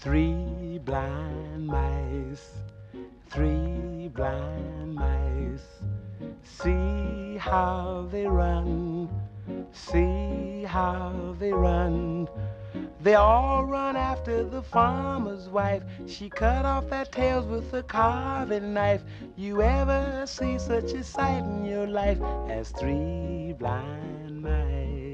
Three blind mice, three blind mice. See how they run, see how they run. They all run after the farmer's wife. She cut off their tails with a carving knife. You ever see such a sight in your life as three blind mice?